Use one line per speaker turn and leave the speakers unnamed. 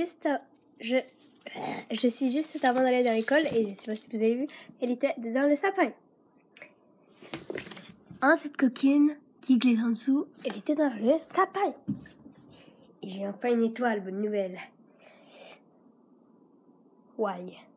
je suis juste avant d'aller dans l'école et je sais pas si vous avez vu, elle était dans le sapin. Cette coquine qui glisse en dessous, elle était dans le sapin. Et j'ai enfin une étoile, bonne nouvelle. Ouais.